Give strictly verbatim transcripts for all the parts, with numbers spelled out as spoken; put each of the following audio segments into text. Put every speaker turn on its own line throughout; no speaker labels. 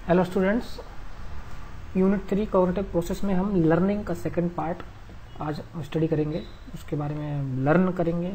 Hello students, unit three cognitive process में हम learning का सेकंड पार्ट आज स्टडी करेंगे। उसके बारे में लर्न करेंगे।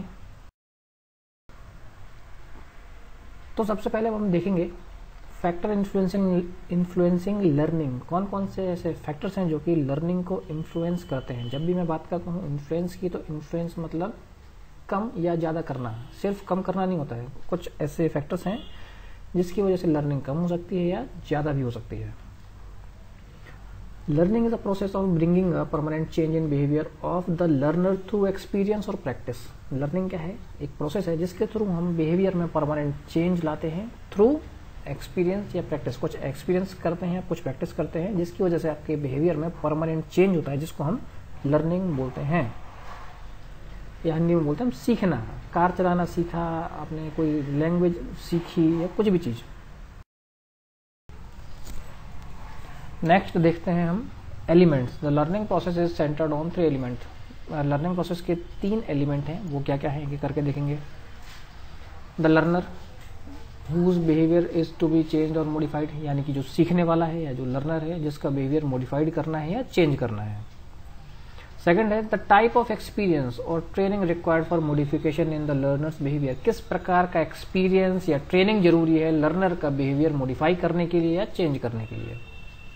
तो सबसे पहले हम देखेंगे फैक्टर इन्फ्लुएंसिंग इन्फ्लुएंसिंग लर्निंग। कौन कौन से ऐसे फैक्टर्स हैं जो कि लर्निंग को इन्फ्लुएंस करते हैं। जब भी मैं बात करता हूँ इन्फ्लुएंस की, तो इन्फ्लुएंस मतलब कम या ज़्यादा करना। सिर्फ कम करना नहीं होता है, कुछ ऐसे फैक्टर्स हैं जिसकी वजह से लर्निंग कम हो सकती है या ज़्यादा भी हो सकती है। Learning is a process of bringing a permanent change in behaviour of the learner through experience और प्रैक्टिस। लर्निंग क्या है? एक प्रोसेस है जिसके थ्रू हम बिहेवियर में परमानेंट चेंज लाते हैं थ्रू एक्सपीरियंस या प्रैक्टिस। कुछ एक्सपीरियंस करते हैं, कुछ प्रैक्टिस करते हैं, जिसकी वजह से आपके बिहेवियर में परमानेंट चेंज होता है, जिसको हम लर्निंग बोलते हैं। या हिंदी में बोलते हैं हम सीखना। कार चलाना सीखा आपने, कोई लैंग्वेज सीखी या कुछ भी चीज। नेक्स्ट देखते हैं हम elements. The learning process is centred on three element. Learning process के तीन एलिमेंट हैं, वो क्या क्या हैं ये करके देखेंगे। The learner whose behaviour is to be change और मॉडिफाइड, यानी कि जो सीखने वाला है या जो लर्नर है जिसका बिहेवियर मॉडिफाइड करना है या चेंज करना है। सेकंड है द टाइप ऑफ एक्सपीरियंस और training required for modification in the learner's behaviour. किस प्रकार का एक्सपीरियंस या ट्रेनिंग जरूरी है लर्नर का बिहेवियर मॉडिफाई करने के लिए या चेंज करने के लिए।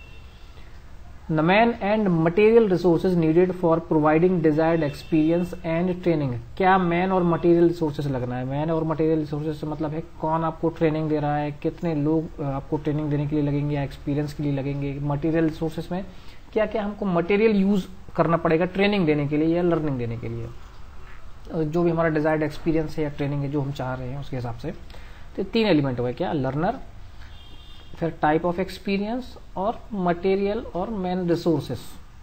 The man and material resources needed for providing desired experience and training. क्या मैन और मटेरियल रिसोर्सेज लगना है? मैन और मटेरियल रिसोर्सेज से मतलब है कौन आपको ट्रेनिंग दे रहा है, कितने लोग आपको ट्रेनिंग देने के लिए लगेंगे या एक्सपीरियंस के लिए लगेंगे। मटेरियल रिसोर्सेज में क्या क्या हमको मटेरियल यूज करना पड़ेगा ट्रेनिंग देने के लिए या लर्निंग देने के लिए। जो भी हमारा डिजायर्ड एक्सपीरियंस है या ट्रेनिंग है जो हम चाह रहे हैं उसके हिसाब से। तो तीन एलिमेंट हो गए, क्या? लर्नर, फिर टाइप ऑफ एक्सपीरियंस और मटेरियल और man resources.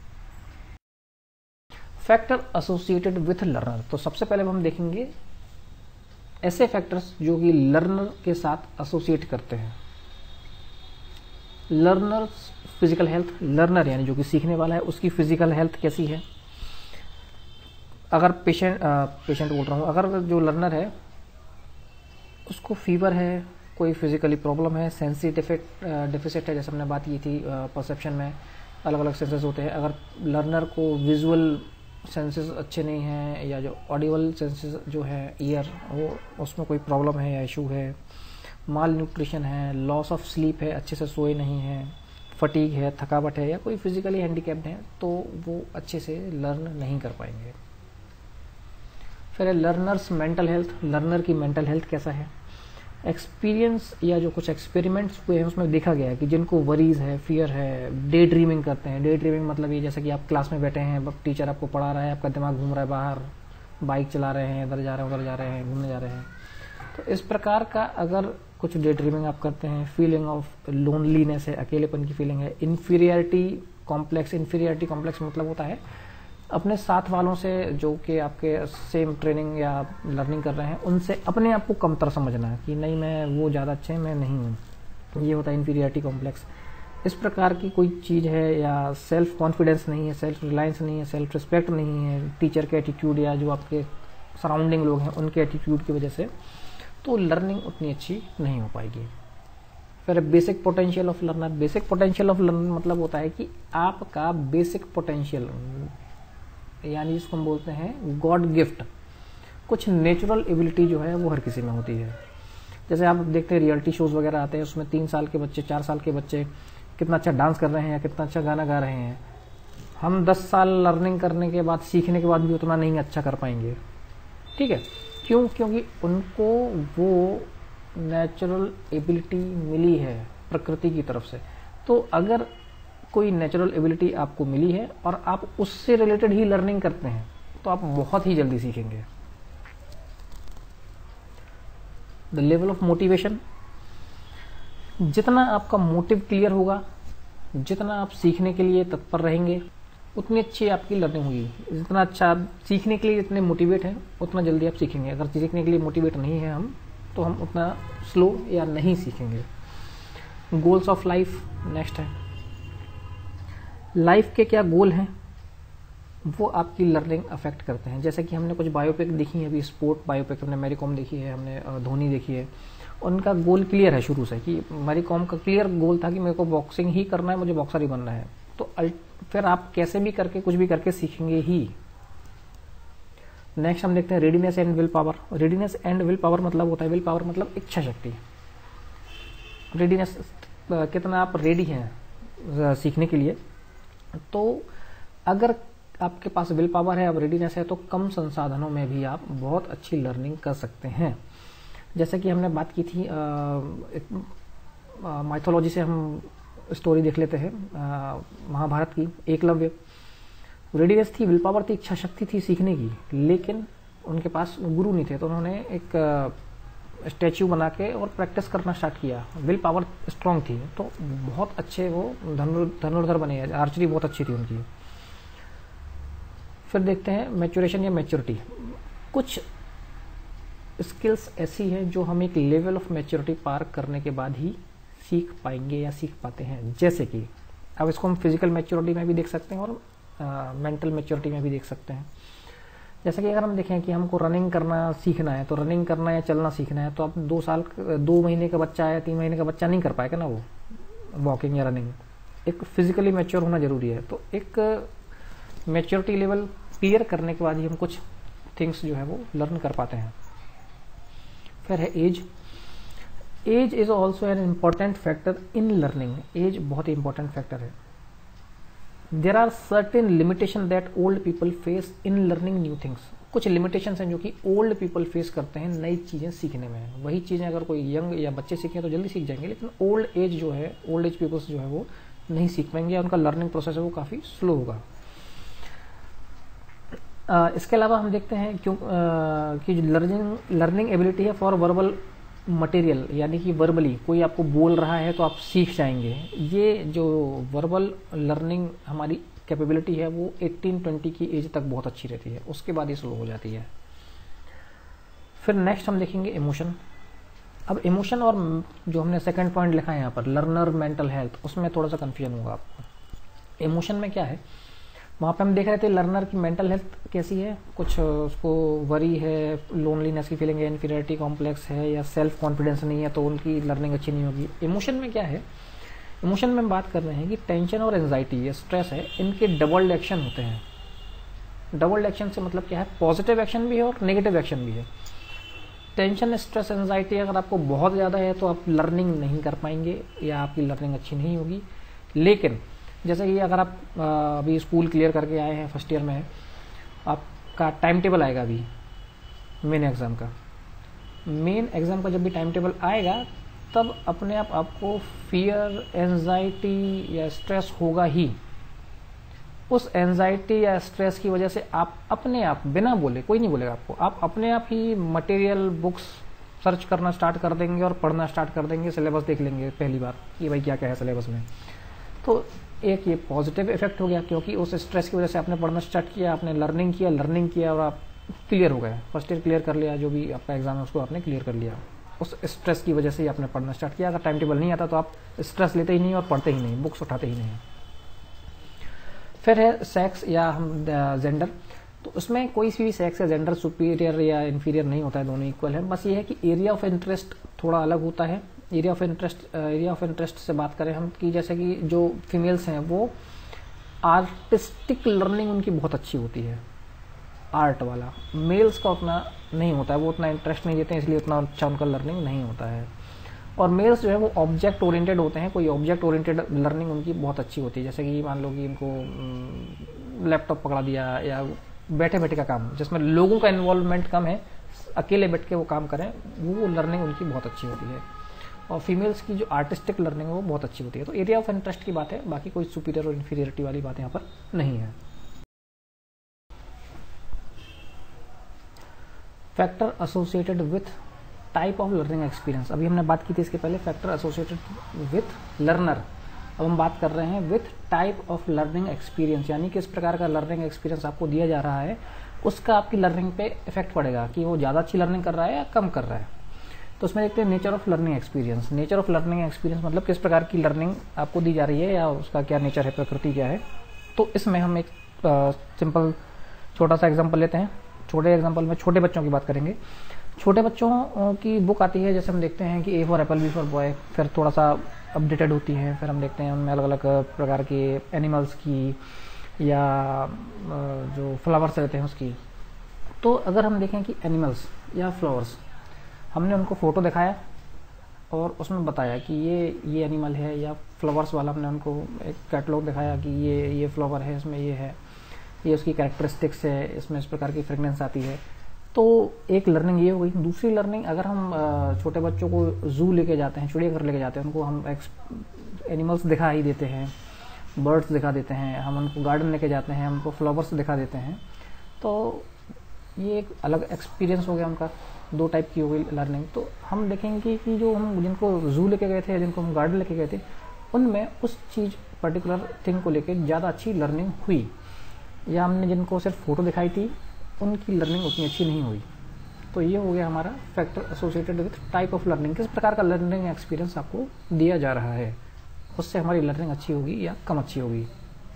Factor associated with learner. तो सबसे पहले हम देखेंगे ऐसे फैक्टर्स जो कि लर्नर के साथ एसोसिएट करते हैं। Learner physical health. लर्नर यानी जो कि सीखने वाला है उसकी फिजिकल हेल्थ कैसी है। अगर पेशेंट पेशेंट बोल रहा हूँ, अगर जो लर्नर है उसको फीवर है, कोई फिजिकली प्रॉब्लम है, सेंसी डेफिसिट है, जैसे हमने बात की थी परसेप्शन में अलग अलग सेंसेस होते हैं। अगर लर्नर को विजुअल सेंसेस अच्छे नहीं हैं या जो ऑडिबल सेंसेस जो है ईयर, वो उसमें कोई प्रॉब्लम है या इशू है, माल न्यूट्रिशन है, लॉस ऑफ स्लीप है, अच्छे से सोए नहीं है, फटीग है, थकावट है, या कोई फिजिकली हैंडीकैप्ड है, तो वो अच्छे से लर्न नहीं कर पाएंगे। फिर लर्नर्स मेंटल हेल्थ। लर्नर की मेंटल हेल्थ कैसा है। एक्सपीरियंस या जो कुछ एक्सपेरिमेंट्स हुए हैं उसमें देखा गया है कि जिनको वरीज है, फियर है, डे ड्रीमिंग करते हैं। डे ड्रीमिंग मतलब ये जैसे कि आप क्लास में बैठे हैं, टीचर आपको पढ़ा रहा है, आपका दिमाग घूम रहा है बाहर, बाइक चला रहे हैं, इधर जा रहे हैं, उधर जा रहे हैं, घूमने जा रहे हैं। तो इस प्रकार का अगर कुछ डे ड्रीमिंग आप करते हैं, फीलिंग ऑफ लोनलीनेस है, अकेलेपन की फीलिंग है, इन्फीरियरिटी कॉम्प्लेक्स। इन्फीरियरिटी कॉम्प्लेक्स मतलब होता है अपने साथ वालों से जो कि आपके सेम ट्रेनिंग या लर्निंग कर रहे हैं उनसे अपने आप को कमतर समझना है कि नहीं मैं वो ज़्यादा अच्छे हैं, मैं नहीं हूँ। ये होता है इन्फीरियरिटी कॉम्प्लेक्स। इस प्रकार की कोई चीज़ है, या सेल्फ कॉन्फिडेंस नहीं है, सेल्फ रिलायंस नहीं है, सेल्फ रिस्पेक्ट नहीं है, टीचर के एटीट्यूड या जो आपके सराउंडिंग लोग हैं उनके एटीट्यूड की वजह से, तो लर्निंग उतनी अच्छी नहीं हो पाएगी। फिर basic potential of learner. Basic potential of learner मतलब होता है कि आपका बेसिक पोटेंशियल, यानी जिसको हम बोलते हैं गॉड गिफ्ट, कुछ नेचुरल एबिलिटी जो है वो हर किसी में होती है। जैसे आप देखते हैं रियलिटी शोज वगैरह आते हैं, उसमें तीन साल के बच्चे, चार साल के बच्चे कितना अच्छा डांस कर रहे हैं या कितना अच्छा गाना गा रहे हैं। हम दस साल लर्निंग करने के बाद, सीखने के बाद भी उतना नहीं अच्छा कर पाएंगे। ठीक है, क्यों? क्योंकि उनको वो नेचुरल एबिलिटी मिली है प्रकृति की तरफ से। तो अगर कोई नेचुरल एबिलिटी आपको मिली है और आप उससे रिलेटेड ही लर्निंग करते हैं तो आप बहुत ही जल्दी सीखेंगे। The level of motivation. जितना आपका मोटिव क्लियर होगा, जितना आप सीखने के लिए तत्पर रहेंगे, उतनी अच्छी आपकी लर्निंग होगी। जितना अच्छा आप सीखने के लिए जितने मोटिवेट हैं उतना जल्दी आप सीखेंगे। अगर सीखने के लिए मोटिवेट नहीं है हम, तो हम उतना स्लो या नहीं सीखेंगे। गोल्स ऑफ लाइफ नेक्स्ट है। लाइफ के क्या गोल हैं वो आपकी लर्निंग अफेक्ट करते हैं। जैसे कि हमने कुछ बायोपिक देखी है अभी, स्पोर्ट बायोपिक, हमने मैरी कॉम देखी है, हमने धोनी देखी है, उनका गोल क्लियर है शुरू से कि मैरी कॉम का क्लियर गोल था कि मेरे को बॉक्सिंग ही करना है, मुझे बॉक्सर ही बनना है। तो फिर आप कैसे भी करके कुछ भी करके सीखेंगे ही। नेक्स्ट हम देखते हैं readiness and willpower. Readiness and willpower मतलब होता है, विल पावर मतलब इच्छा शक्ति। रेडीनेस कितना आप रेडी हैं सीखने के लिए। तो अगर आपके पास विल पावर है, अब रेडीनेस है, तो कम संसाधनों में भी आप बहुत अच्छी लर्निंग कर सकते हैं। जैसे कि हमने बात की थी माइथोलॉजी से, हम स्टोरी देख लेते हैं महाभारत की, एकलव्य। रेडीनेस थी, विल पावर थी, इच्छा शक्ति थी सीखने की, लेकिन उनके पास गुरु नहीं थे, तो उन्होंने एक स्टैच्यू बना के और प्रैक्टिस करना स्टार्ट किया। विल पावर स्ट्रांग थी, तो बहुत अच्छे वो धनुर्धर बने, आर्चरी बहुत अच्छी थी उनकी। फिर देखते हैं मैच्योरेशन या मैच्योरिटी। कुछ स्किल्स ऐसी हैं जो हम एक लेवल ऑफ मैच्योरिटी पार करने के बाद ही सीख पाएंगे या सीख पाते हैं। जैसे कि अब इसको हम फिजिकल मैच्योरिटी में भी देख सकते हैं और मेंटल uh, मैच्योरिटी में भी देख सकते हैं। जैसे कि अगर हम देखें कि हमको रनिंग करना सीखना है, तो रनिंग करना या चलना सीखना है, तो आप दो साल दो महीने का बच्चा या तीन महीने का बच्चा नहीं कर पाएगा ना वो वॉकिंग या रनिंग। एक फिजिकली मैच्योर होना जरूरी है। तो एक मैच्योरिटी लेवल क्लियर करने के बाद ही हम कुछ थिंग्स जो है वो लर्न कर पाते हैं। फिर है age. Age is also an important factor in learning. Age बहुत ही इंपॉर्टेंट फैक्टर है। There are certain limitation that old people face in learning new things. कुछ लिमिटेशंस हैं जो कि ओल्ड पीपल फेस करते हैं नई चीजें सीखने में। वही चीजें अगर कोई यंग या बच्चे सीखें तो जल्दी सीख जाएंगे, लेकिन ओल्ड एज जो है, ओल्ड एज पीपल्स जो है वो नहीं सीख पाएंगे, उनका लर्निंग प्रोसेस है वो काफी स्लो होगा। Uh, इसके अलावा हम देखते हैं क्यों uh, कि लर्निंग लर्निंग एबिलिटी है फॉर वर्बल मटेरियल, यानी कि वर्बली कोई आपको बोल रहा है तो आप सीख जाएंगे। ये जो वर्बल लर्निंग हमारी कैपेबिलिटी है वो अठारह बीस की एज तक बहुत अच्छी रहती है, उसके बाद ये स्लो हो जाती है। फिर नेक्स्ट हम देखेंगे इमोशन। अब इमोशन और जो हमने सेकंड पॉइंट लिखा है यहाँ पर लर्नर मेंटल हेल्थ, उसमें थोड़ा सा कंफ्यूजन होगा आपको। इमोशन में क्या है, वहां पे हम देख रहे थे लर्नर की मेंटल हेल्थ कैसी है, कुछ उसको वरी है, लोनलीनेस की फीलिंग है, इन्फीरियरिटी कॉम्प्लेक्स है, या सेल्फ कॉन्फिडेंस नहीं है, तो उनकी लर्निंग अच्छी नहीं होगी। इमोशन में क्या है, इमोशन में हम बात कर रहे हैं कि टेंशन और एंजाइटी या स्ट्रेस है, इनके डबल एक्शन होते हैं। डबल एक्शन से मतलब क्या है, पॉजिटिव एक्शन भी है और नेगेटिव एक्शन भी है। टेंशन, स्ट्रेस, एंजाइटी अगर आपको बहुत ज्यादा है तो आप लर्निंग नहीं कर पाएंगे या आपकी लर्निंग अच्छी नहीं होगी। लेकिन जैसे कि अगर आप अभी स्कूल क्लियर करके आए हैं, फर्स्ट ईयर में है, आपका टाइम टेबल आएगा अभी मेन एग्जाम का। मेन एग्जाम का जब भी टाइम टेबल आएगा तब अपने आप आपको फियर, एंजाइटी या स्ट्रेस होगा ही। उस एंजाइटी या स्ट्रेस की वजह से आप अपने आप बिना बोले, कोई नहीं बोलेगा आपको, आप अपने आप ही मटेरियल बुक्स सर्च करना स्टार्ट कर देंगे और पढ़ना स्टार्ट कर देंगे, सिलेबस देख लेंगे पहली बार कि भाई क्या क्या है सिलेबस में। तो एक ये पॉजिटिव इफेक्ट हो गया, क्योंकि उस स्ट्रेस की वजह से आपने पढ़ना स्टार्ट किया, आपने लर्निंग किया लर्निंग किया और आप क्लियर हो गए, फर्स्ट ईयर क्लियर कर लिया, जो भी आपका एग्जाम है उसको आपने क्लियर कर लिया। उस स्ट्रेस की वजह से ही आपने पढ़ना स्टार्ट किया। अगर टाइम टेबल नहीं आता तो आप स्ट्रेस लेते ही नहीं और पढ़ते ही नहीं, बुक्स उठाते ही नहीं। फिर है सेक्स या हम जेंडर। तो उसमें कोई भी सेक्स या जेंडर सुपीरियर या इन्फीरियर नहीं होता है, दोनों इक्वल है। बस ये है कि एरिया ऑफ इंटरेस्ट थोड़ा अलग होता है। Area of interest area of interest से बात करें हम कि जैसे कि जो फीमेल्स हैं वो आर्टिस्टिक लर्निंग उनकी बहुत अच्छी होती है, आर्ट वाला। मेल्स का उतना नहीं होता है, वो उतना इंटरेस्ट नहीं देते हैं, इसलिए उतना अच्छा उनका लर्निंग नहीं होता है। और मेल्स जो है वो ऑब्जेक्ट ओरिएंटेड होते हैं, कोई ऑब्जेक्ट ओरिएंटेड लर्निंग उनकी बहुत अच्छी होती है। जैसे कि मान लो कि इनको लैपटॉप पकड़ा दिया या बैठे बैठे का काम जिसमें लोगों का इन्वॉल्वमेंट कम है, अकेले बैठ के वो काम करें, वो लर्निंग उनकी बहुत अच्छी होती है। और फीमेल्स की जो आर्टिस्टिक लर्निंग है वो बहुत अच्छी होती है। तो एरिया ऑफ इंटरेस्ट की बात है, बाकी कोई सुपीरियर और इन्फीरियरिटी वाली बात यहाँ पर नहीं है। Factor associated with type of learning experience. अभी हमने बात की थी इसके पहले, फैक्टर एसोसिएटेड विथ लर्नर। अब हम बात कर रहे हैं with type of learning experience, यानी किस प्रकार का लर्निंग एक्सपीरियंस आपको दिया जा रहा है, उसका आपकी लर्निंग पे इफेक्ट पड़ेगा कि वो ज्यादा अच्छी लर्निंग कर रहा है या कम कर रहा है। तो उसमें देखते हैं nature of learning experience. Nature of learning experience मतलब किस प्रकार की लर्निंग आपको दी जा रही है या उसका क्या नेचर है, प्रकृति क्या है। तो इसमें हम एक सिंपल छोटा सा एग्जांपल लेते हैं। छोटे एग्जांपल में छोटे बच्चों की बात करेंगे। छोटे बच्चों की बुक आती है, जैसे हम देखते हैं कि A for apple, B for boy, फिर थोड़ा सा अपडेटेड होती है, फिर हम देखते हैं उनमें अलग अलग प्रकार के एनिमल्स की या जो फ्लावर्स रहते हैं उसकी। तो अगर हम देखें कि एनिमल्स या फ्लावर्स, हमने उनको फ़ोटो दिखाया और उसमें बताया कि ये ये एनिमल है, या फ्लावर्स वाला हमने उनको एक कैटलॉग दिखाया कि ये ये फ्लावर है, इसमें ये है, ये उसकी कैरेक्टरिस्टिक्स है, इसमें इस प्रकार की फ्रेगनेंस आती है। तो एक लर्निंग ये हो गई। दूसरी लर्निंग, अगर हम छोटे बच्चों को जू लेके जाते हैं, चिड़ियाघर लेके जाते हैं, उनको हम एनिमल्स दिखा ही देते हैं, बर्ड्स दिखा देते हैं, हम उनको गार्डन लेके जाते हैं, हमको फ्लावर्स दिखा देते हैं, तो ये एक अलग एक्सपीरियंस हो गया उनका। दो टाइप की हो गई लर्निंग। तो हम देखेंगे कि जो हम जिनको जू लेके गए थे, जिनको हम गार्डन लेके गए थे, उनमें उस चीज़ पर्टिकुलर थिंग को लेके ज़्यादा अच्छी लर्निंग हुई, या हमने जिनको सिर्फ फ़ोटो दिखाई थी उनकी लर्निंग उतनी अच्छी नहीं हुई। तो ये हो गया हमारा factor associated with type of learning, किस प्रकार का लर्निंग एक्सपीरियंस आपको दिया जा रहा है, उससे हमारी लर्निंग अच्छी होगी या कम अच्छी होगी।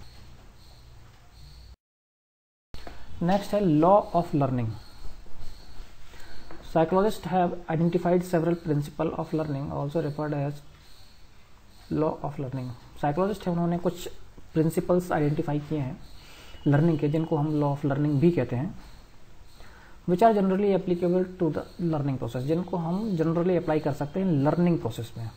नेक्स्ट है law of learning. Psychologist have identified several principle of learning, also referred as law of learning. Psychologist है, उन्होंने कुछ प्रिंसिपल्स आइडेंटिफाई किए हैं लर्निंग के, जिनको हम लॉ ऑफ लर्निंग भी कहते हैं, which are generally applicable to the learning process, जिनको हम जनरली अप्लाई कर सकते हैं लर्निंग प्रोसेस में।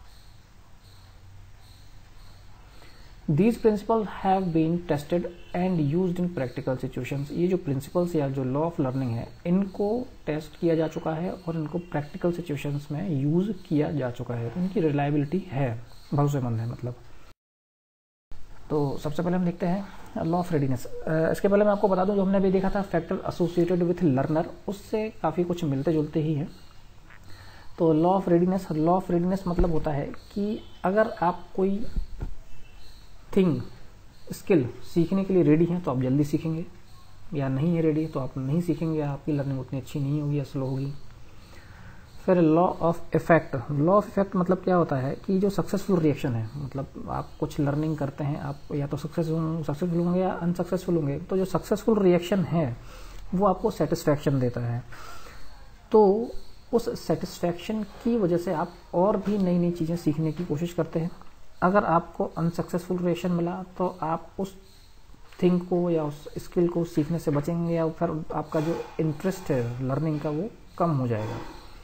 These principles have been tested and used in practical situations। ये जो प्रिंसिपल्स या जो लॉ ऑफ लर्निंग है, इनको टेस्ट किया जा चुका है और इनको प्रैक्टिकल सिचुएशंस में यूज किया जा चुका है, तो इनकी रिलायबिलिटी है, भरोसेमंद है मतलब। तो सबसे पहले हम देखते हैं लॉ ऑफ रेडीनेस। इसके पहले मैं आपको बता दूं, जो हमने अभी देखा था फैक्टर एसोसिएटेड विथ लर्नर, उससे काफ़ी कुछ मिलते जुलते ही है। तो law of readiness, law of readiness मतलब होता है कि अगर आप कोई थिंग, स्किल सीखने के लिए रेडी हैं तो आप जल्दी सीखेंगे, या नहीं है रेडी तो आप नहीं सीखेंगे, आपकी लर्निंग उतनी अच्छी नहीं होगी या स्लो होगी। फिर law of effect. Law of effect मतलब क्या होता है कि जो सक्सेसफुल रिएक्शन है, मतलब आप कुछ लर्निंग करते हैं, आप या तो सक्सेसफुल सक्सेसफुल होंगे या अनसक्सेसफुल होंगे, तो जो सक्सेसफुल रिएक्शन है वो आपको सेटिस्फैक्शन देता है। तो उस सेटिस्फैक्शन की वजह से आप और भी नई नई चीज़ें सीखने की कोशिश करते हैं। अगर आपको अनसक्सेसफुल रिएक्शन मिला तो आप उस थिंग को या उस स्किल को सीखने से बचेंगे, या फिर आपका जो इंटरेस्ट है लर्निंग का वो कम हो जाएगा।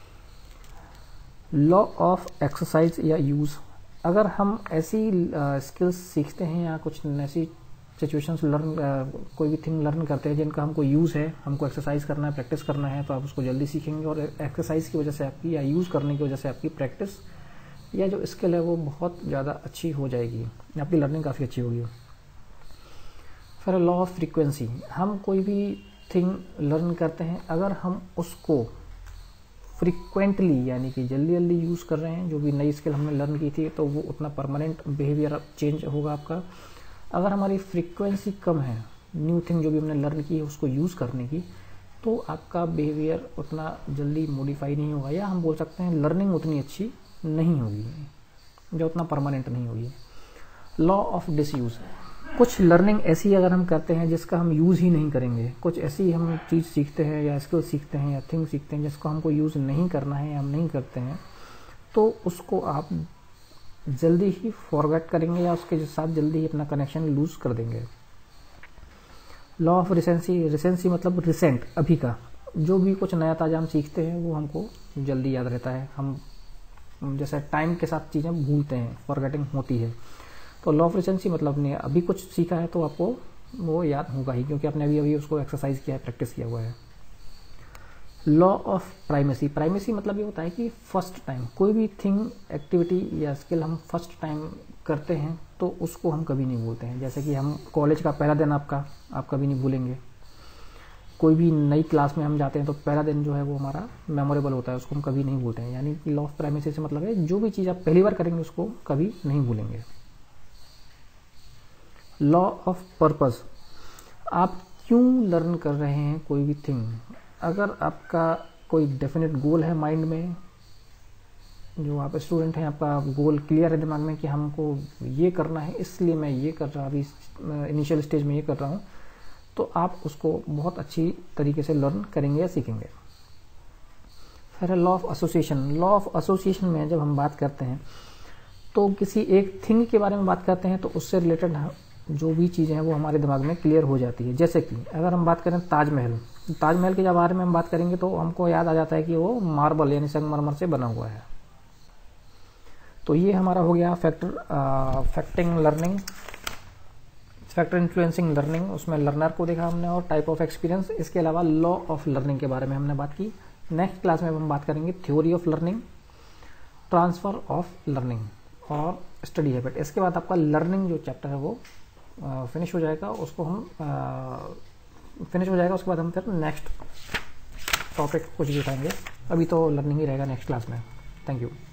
लॉ ऑफ एक्सरसाइज या यूज़। अगर हम ऐसी स्किल्स सीखते हैं या कुछ ऐसी सिचुएशंस लर्न कोई भी थिंग लर्न करते हैं जिनका हमको यूज़ है, हमको एक्सरसाइज करना है, प्रैक्टिस करना है, तो आप उसको जल्दी सीखेंगे, और एक्सरसाइज की वजह से आपकी या यूज़ करने की वजह से आपकी प्रैक्टिस या जो स्किल है वो बहुत ज़्यादा अच्छी हो जाएगी, आपकी लर्निंग काफ़ी अच्छी होगी। फिर लॉ ऑफ फ्रीक्वेंसी। हम कोई भी थिंग लर्न करते हैं, अगर हम उसको फ्रीक्वेंटली यानी कि जल्दी जल्दी यूज़ कर रहे हैं, जो भी नई स्किल हमने लर्न की थी, तो वो उतना परमानेंट बिहेवियर चेंज होगा आपका। अगर हमारी फ्रीक्वेंसी कम है, न्यू थिंग जो भी हमने लर्न की है उसको यूज़ करने की, तो आपका बिहेवियर उतना जल्दी मॉडिफाई नहीं होगा, या हम बोल सकते हैं लर्निंग उतनी अच्छी नहीं होगी, जो उतना परमानेंट नहीं होगी। Law of disuse. कुछ लर्निंग ऐसी अगर हम करते हैं जिसका हम यूज़ ही नहीं करेंगे, कुछ ऐसी हम चीज़ सीखते हैं या स्किल सीखते हैं या थिंग सीखते हैं जिसको हमको यूज़ नहीं करना है या हम नहीं करते हैं, तो उसको आप जल्दी ही फॉरगेट करेंगे या उसके साथ जल्दी ही अपना कनेक्शन लूज कर देंगे। Law of recency. रिसेंसी मतलब रिसेंट, अभी का, जो भी कुछ नया ताजा हम सीखते हैं वो हमको जल्दी याद रहता है, हम जैसे टाइम के साथ चीज़ें भूलते हैं, फॉरगेटिंग होती है। तो लॉ ऑफ रिसेंसी मतलब आपने अभी कुछ सीखा है तो आपको वो याद होगा ही, क्योंकि आपने अभी अभी उसको एक्सरसाइज किया है, प्रैक्टिस किया हुआ है। Law of primacy. प्राइमेसी मतलब ये होता है कि फर्स्ट टाइम कोई भी थिंग, एक्टिविटी या स्किल हम फर्स्ट टाइम करते हैं तो उसको हम कभी नहीं भूलते हैं। जैसे कि हम कॉलेज का पहला दिन आपका आप कभी नहीं भूलेंगे, कोई भी नई क्लास में हम जाते हैं तो पहला दिन जो है वो हमारा मेमोरेबल होता है, उसको हम कभी नहीं भूलते हैं। यानी कि लॉ ऑफ प्राइमेसी से मतलब है जो भी चीज़ आप पहली बार करेंगे उसको कभी नहीं भूलेंगे। Law of purpose. आप क्यों लर्न कर रहे हैं कोई भी थिंग, अगर आपका कोई डेफिनेट गोल है माइंड में, जो आप स्टूडेंट हैं आपका गोल क्लियर है दिमाग में कि हमको ये करना है इसलिए मैं ये कर रहा अभी इनिशियल स्टेज में ये कर रहा हूँ, तो आप उसको बहुत अच्छी तरीके से लर्न करेंगे या सीखेंगे। फिर है law of association. Law of association में जब हम बात करते हैं तो किसी एक थिंग के बारे में बात करते हैं तो उससे रिलेटेड जो भी चीज़ें हैं वो हमारे दिमाग में क्लियर हो जाती है। जैसे कि अगर हम बात करें ताजमहल, ताजमहल के बारे में हम बात करेंगे तो हमको याद आ जाता है कि वो मार्बल यानी संगमरमर से बना हुआ है। तो ये हमारा हो गया factor affecting learning, factor influencing learning, उसमें लर्नर को देखा हमने और टाइप ऑफ एक्सपीरियंस। इसके अलावा लॉ ऑफ लर्निंग के बारे में हमने बात की। नेक्स्ट क्लास में हम बात करेंगे theory of learning, transfer of learning और स्टडी हैबिट। इसके बाद आपका लर्निंग जो चैप्टर है वो फिनिश हो जाएगा, उसको हम फिनिश हो जाएगा। उसके बाद हम फिर नेक्स्ट टॉपिक कुछ भी उठाएंगे। अभी तो लर्निंग ही रहेगा नेक्स्ट क्लास में। Thank you.